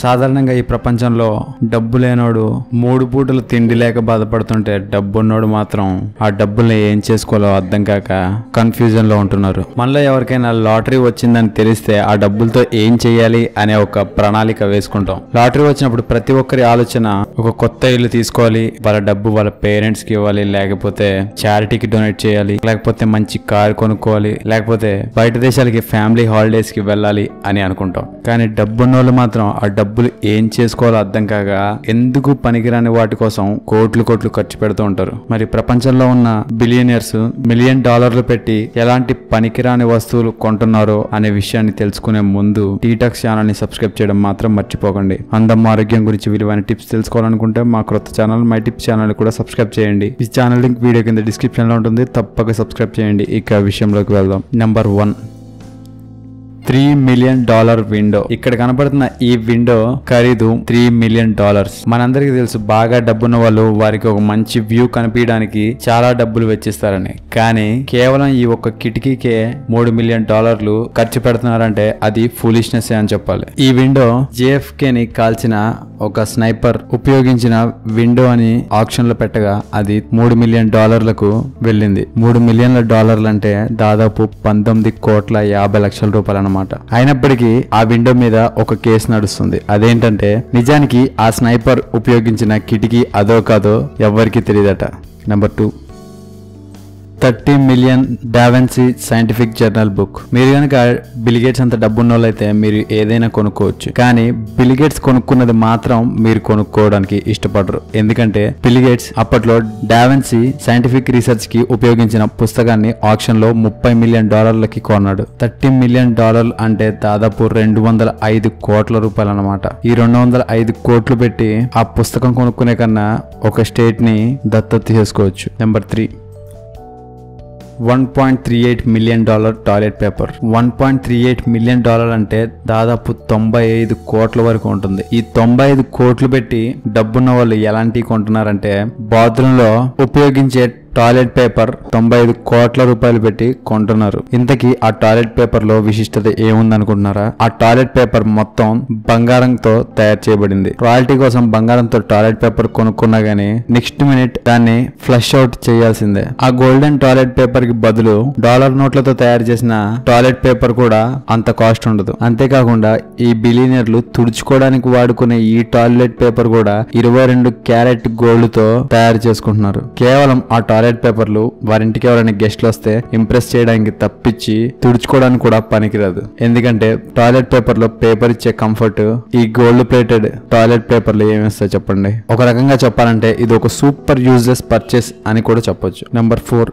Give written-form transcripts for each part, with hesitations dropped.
సాధారణంగా ఈ ప్రపంచంలో డబ్బు లేనోడు 3 పూటలు తిండి లేక బాధపడుతుంటే డబ్బున్నోడు మాత్రం ఆ డబ్బుల్ని ఏం చేసుకోవాలో అర్థం కాక కన్ఫ్యూజన్ లో ఉంటున్నారు. మనలో ఎవరికైనా లాటరీ వచ్చిందని తెలిస్తే ఆ డబ్బులతో ఏం చేయాలి అనే ఒక ప్రణాళిక వేసుకుంటాం. లాటరీ వచ్చినప్పుడు ప్రతి ఒక్కరి ఆలోచన ఒక కొత్త ఇల్లు తీసుకోవాలి, వాళ్ళ డబ్బు వాళ్ళ పేరెంట్స్ కి ఇవ్వాలి, లేకపోతే చారిటీకి డొనేట్ చేయాలి, లేకపోతే మంచి కార్ కొనుక్కోవాలి, లేకపోతే బయట దేశాలకి ఫ్యామిలీ హాలిడేస్ కి వెళ్ళాలి అని అనుకుంటాం. కానీ డబ్బున్నోళ్ళు మాత్రం ఆ డబ్బులు ఏం చేసుకోవాలో అర్థం కాక ఎందుకు పనికిరాని వాటి కోసం కోట్లు ఖర్చు పెడుతూ ఉంటారు. మరి ప్రపంచంలో ఉన్న బిలియనర్స్ $1 మిలియన్ పెట్టి ఎలాంటి పనికిరాని వస్తువులు కొంటున్నారో అనే విషయాన్ని తెలుసుకునే ముందు టీటాక్స్ ఛానల్ ని సబ్స్క్రైబ్ చేయడం మాత్రం మర్చిపోకండి. అందం ఆరోగ్యం గురించి విలువైన టిప్స్ తెలుసుకోవాలనుకుంటే మా కొత్త ఛానల్ మై టిప్స్ ఛానల్ కూడా సబ్స్క్రైబ్ చేయండి. ఈ ఛానల్ లింక్ వీడియో కింద డిస్క్రిప్షన్ లో ఉంటుంది, తప్పక సబ్స్క్రైబ్ చేయండి. ఇక విషయంలోకి వెళ్దాం. Number 1, $3 million window. ఇక్కడ కనపడుతున్న ఈ విండో ఖరీదు $3 మిలియన్. మనందరికీ తెలుసు, బాగా డబ్బున్న వాళ్ళు వారికి ఒక మంచి వ్యూ కనిపించడానికి చాలా డబ్బులు వెచ్చిస్తారని. కానీ కేవలం ఈ ఒక్క కిటికీకే $3 మిలియన్ ఖర్చు పెడుతున్నారంటే అది ఫూలిష్నెస్ అని చెప్పాలి. ఈ విండో JFK ని కాల్చిన ఒక స్నైపర్ ఉపయోగించిన విండో అని ఆక్షన్ లో పెట్టగా అది $3 మిలియన్ వెళ్ళింది. $3 మిలియన్ల అంటే దాదాపు 19,50,00,000 రూపాయలు అన్నమాట. అయినప్పటికీ ఆ విండో మీద ఒక కేసు నడుస్తుంది. అదేంటంటే నిజానికి ఆ స్నైపర్ ఉపయోగించిన కిటికీ అదో కాదో ఎవ్వరికి తెలియదట. Number 2, $30 million Da Vinci scientific journal book. మీరు కనుక బిల్గేట్స్ అంత డబ్బున్న వాళ్ళైతే మీరు ఏదైనా కొనుక్కోవచ్చు. కానీ బిల్గేట్స్ కొనుక్కున్నది మాత్రం మీరు కొనుక్కోవడానికి ఇష్టపడరు. ఎందుకంటే బిల్గేట్స్ అప్పట్లో డావెన్సీ సైంటిఫిక్ రీసెర్చ్ కి ఉపయోగించిన పుస్తకాన్ని ఆక్షన్ లో $30 మిలియన్ కొన్నాడు. $30 మిలియన్ అంటే దాదాపు 205 కోట్ల రూపాయలు అన్నమాట. ఈ 205 కోట్లు పెట్టి ఆ పుస్తకం కొనుక్కునే కన్నా ఒక స్టేట్ ని దత్తత చేసుకోవచ్చు. Number 3, $1.38 million toilet paper. $1.38 million అంటే దాదాపు 95 కోట్ల వరకు ఉంటుంది. ఈ 95 కోట్లు పెట్టి డబ్బున్న వాళ్ళు ఎలాంటివి కొంటున్నారంటే బాత్రూమ్ లో ఉపయోగించే టాయిలెట్ పేపర్ 95 కోట్ల రూపాయలు పెట్టి కొంటున్నారు. ఇంతకీ ఆ టాయిలెట్ పేపర్ లో విశిష్టత ఏముందనుకుంటున్నారా? ఆ టాయిలెట్ పేపర్ మొత్తం బంగారంతో తయారు చేయబడింది. రాయల్టీ కోసం బంగారంతో టాయిలెట్ పేపర్ కొనుక్కున్నా గానీ నెక్స్ట్ మినిట్ దాన్ని ఫ్లష్ అవుట్ చేయాల్సిందే. ఆ గోల్డెన్ టాయిలెట్ పేపర్ కి బదులు డాలర్ నోట్లతో తయారు చేసిన టాయిలెట్ పేపర్ కూడా అంత కాస్ట్ ఉండదు. అంతేకాకుండా ఈ బిలియనర్లు తుడుచుకోవడానికి వాడుకునే ఈ టాయిలెట్ పేపర్ కూడా 22 క్యారెట్ గోల్డ్ తో తయారు చేసుకుంటున్నారు. కేవలం ఆ టాయిలెట్ పేపర్లు వారింటికి ఎవరైనా గెస్ట్లు వస్తే ఇంప్రెస్ చేయడానికి తప్పించి తుడుచుకోవడానికి కూడా పనికిరాదు. ఎందుకంటే టాయిలెట్ పేపర్ లో పేపర్ ఇచ్చే కంఫర్ట్ ఈ గోల్డ్ ప్లేటెడ్ టాయిలెట్ పేపర్ లో ఏమిస్తాయి చెప్పండి? ఒక రకంగా చెప్పాలంటే ఇది ఒక సూపర్ యూజ్లెస్ పర్చేస్ అని కూడా చెప్పొచ్చు. Number 4,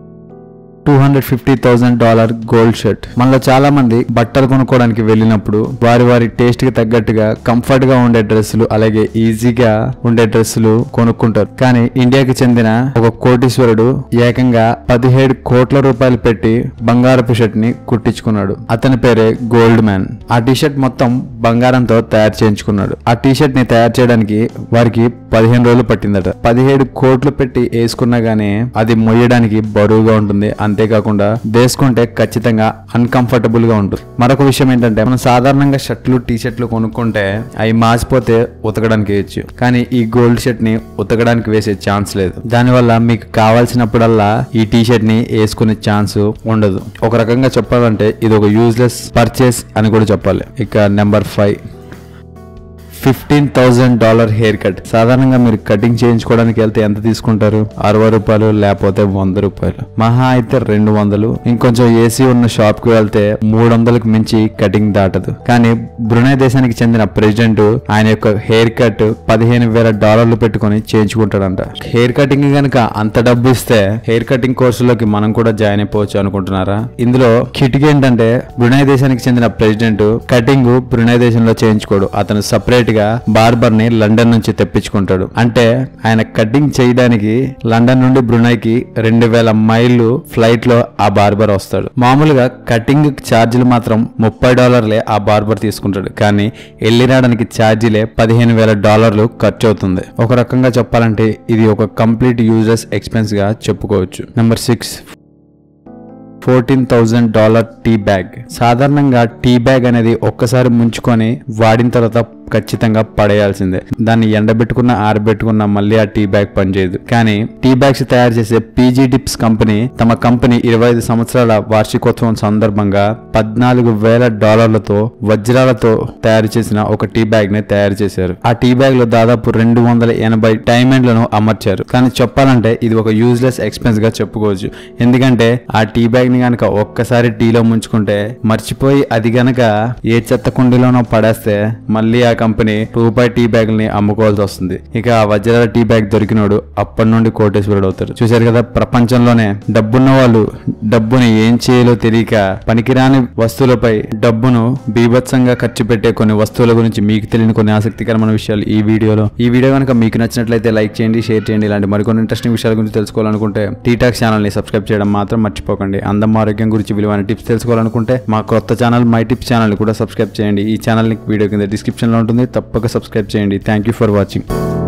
$250,000 gold shirt. మనలో చాలా మంది బట్టలు కొనుక్కోవడానికి వెళ్ళినప్పుడు వారి టేస్ట్ కి తగ్గట్టుగా కంఫర్ట్ గా ఉండే డ్రెస్సులు అలాగే ఈజీగా ఉండే డ్రెస్సులు కొనుక్కుంటారు. కానీ ఇండియాకి చెందిన ఒక కోటీశ్వరుడు ఏకంగా 17 కోట్ల రూపాయలు పెట్టి బంగారపు షర్ట్ ని కుట్టించుకున్నాడు. అతని పేరే గోల్డ్ మ్యాన్. ఆ టీషర్ట్ మొత్తం బంగారంతో తయారు చేయించుకున్నాడు. ఆ టీషర్ట్ ని తయారు చేయడానికి వారికి 15 రోజులు పట్టిందట. 17 కోట్లు పెట్టి వేసుకున్నా గానీ అది మొయ్యడానికి బరువుగా ఉంటుంది. అంతేకాకుండా వేసుకుంటే ఖచ్చితంగా అన్కంఫర్టబుల్ గా ఉంటుంది. మరొక విషయం ఏంటంటే మనం సాధారణంగా షర్ట్లు టీ-షర్ట్లు కొనుక్కుంటే అవి మాసిపోతే ఉతకడానికి వేయచ్చు. కానీ ఈ గోల్డ్ షర్ట్ ని ఉతకడానికి వేసే ఛాన్స్ లేదు. దానివల్ల మీకు కావాల్సినప్పుడల్లా ఈ టీ-షర్ట్ ని వేసుకునే ఛాన్స్ ఉండదు. ఒక రకంగా చెప్పాలంటే ఇది ఒక యూజ్లెస్ పర్చేస్ అని కూడా చెప్పాలి. ఇక నెంబర్ 5, $15,000 హెయిర్ కట్. సాధారణంగా మీరు కటింగ్ చేయించుకోవడానికి వెళ్తే ఎంత తీసుకుంటారు? 60 రూపాయలు లేకపోతే 100 రూపాయలు, మహా అయితే 200. ఇంకొంచెం ఏసీ ఉన్న షాప్ కి వెళ్తే 300కి మించి కటింగ్ దాటదు. కానీ బ్రునై దేశానికి చెందిన ప్రెసిడెంట్ ఆయన యొక్క హెయిర్ కట్ $15,000 పెట్టుకుని చేయించుకుంటాడంట. హెయిర్ కటింగ్ గనక అంత డబ్బు ఇస్తే హెయిర్ కటింగ్ కోర్సులోకి మనం కూడా జాయిన్ అయిపోవచ్చు అనుకుంటున్నారా? ఇందులో కిటికీ ఏంటంటే బ్రునై దేశానికి చెందిన ప్రెసిడెంట్ కటింగ్ బ్రునై దేశంలో చేయించుకోడు. అతను సపరేట్ గా బార్బర్ ని లండన్ నుంచి తెప్పించుకుంటాడు. అంటే ఆయన కటింగ్ చేయడానికి లండన్ నుండి బ్రునైకి 2000 మైళ్ళు ఫ్లైట్ లో ఆ బార్బర్ వస్తాడు. మామూలుగా కటింగ్ ఛార్జీలు మాత్రం $30 ఆ బార్బర్ తీసుకుంటాడు. కానీ వెళ్ళి రావడానికి ఛార్జీలే $15,000 ఖర్చు అవుతుంది. ఒక రకంగా చెప్పాలంటే ఇది ఒక కంప్లీట్ యూజర్స్ ఎక్స్పెన్స్ గా చెప్పుకోవచ్చు. Number 6, $14,000 tea bag. సాధారణంగా టీ బ్యాగ్ అనేది ఒక్కసారి ముంచుకొని వాడిన తర్వాత ఖచ్చితంగా పడేయాల్సిందే. దాన్ని ఎండబెట్టుకున్న ఆరబెట్టుకున్న మళ్ళీ ఆ టీ బ్యాగ్ పనిచేయదు. కానీ టీ బ్యాగ్స్ తయారు చేసే పీజీ డిప్స్ కంపెనీ తమ కంపెనీ 25 సంవత్సరాల వార్షికోత్సవం సందర్భంగా $14,000 వజ్రాలతో తయారు చేసిన ఒక టీ బ్యాగ్ ని తయారు చేశారు. ఆ టీ బ్యాగ్ లో దాదాపు 280 డైమండ్లను అమర్చారు. కానీ చెప్పాలంటే ఇది ఒక యూజ్లెస్ ఎక్స్పెన్స్ గా చెప్పుకోవచ్చు. ఎందుకంటే ఆ టీ బ్యాగ్ ని గనక ఒక్కసారి టీలో ముంచుకుంటే మర్చిపోయి అది గనక ఏ చెత్త కుండీలోనో పడేస్తే మళ్ళీ ఆ కంపెనీ రూపాయి టీ బ్యాగ్ ని అమ్ముకోవాల్సి వస్తుంది. ఇక ఆ వజ్రాల టీ బ్యాగ్ దొరికినోడు అప్పటి నుండి కోటేశ్వరుడు అవుతారు. చూశారు కదా, ప్రపంచంలోనే డబ్బున్న వాళ్ళు డబ్బుని ఏం చేయాలో తెలియక పనికిరాని వస్తువులపై డబ్బును బీభత్సంగా ఖర్చు పెట్టే కొన్ని వస్తువుల గురించి మీకు తెలియని కొన్ని ఆసక్తికరమైన విషయాలు ఈ వీడియో కనుక మీకు నచ్చినట్లయితే లైక్ చేయండి, షేర్ చేయండి. ఇలాంటి మరికొన్ని ఇంట్రెస్టింగ్ విషయాల గురించి తెలుసుకోవాలనుకుంటే టీటాక్స్ ఛానల్ ని సబ్స్క్రైబ్ చేయడం మాత్రం మర్చిపోకండి. అందం ఆరోగ్యం గురించి విలువైన టిప్స్ తెలుసుకోవాలనుకుంటే మా కొత్త ఛానల్ మై టిప్స్ ఛానల్ ని కూడా సబ్స్క్రైబ్ చేయండి. ఈ ఛానల్ లింక్ వీడియో కింద డిస్క్రిప్షన్ లో ఉంటుంది. తప్పక సబ్స్క్రైబ్ చేయండి. Thank you for watching.